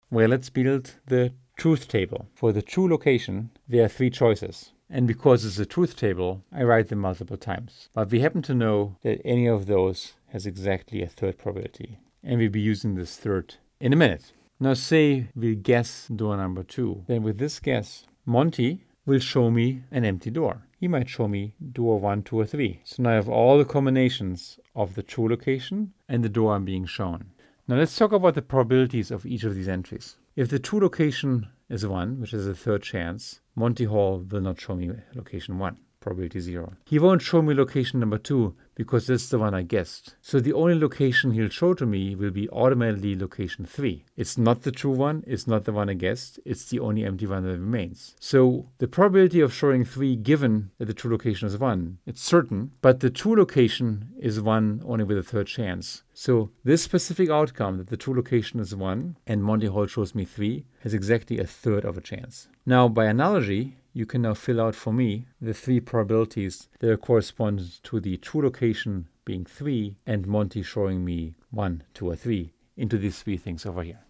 Well, let's build the truth table. For the true location, there are 3 choices. And because it's a truth table, I write them multiple times. But we happen to know that any of those has exactly a third probability. And we'll be using this third in a minute. Now say we guess door number 2. Then with this guess, Monty will show me an empty door. He might show me door 1, 2, or 3. So now I have all the combinations of the true location and the door I'm being shown. Now let's talk about the probabilities of each of these entries. If the true location is 1, which is a third chance, Monty Hall will not show me location 1. Probability 0. He won't show me location number 2 because that's the one I guessed. So the only location he'll show to me will be automatically location 3. It's not the true one, it's not the one I guessed, it's the only empty one that remains. So the probability of showing 3 given that the true location is 1, it's certain, but the true location is 1 only with a third chance. So this specific outcome that the true location is 1 and Monty Hall shows me 3 has exactly a third of a chance. Now by analogy, you can now fill out for me the 3 probabilities that correspond to the true location being 3 and Monty showing me 1, 2, or 3 into these 3 things over here.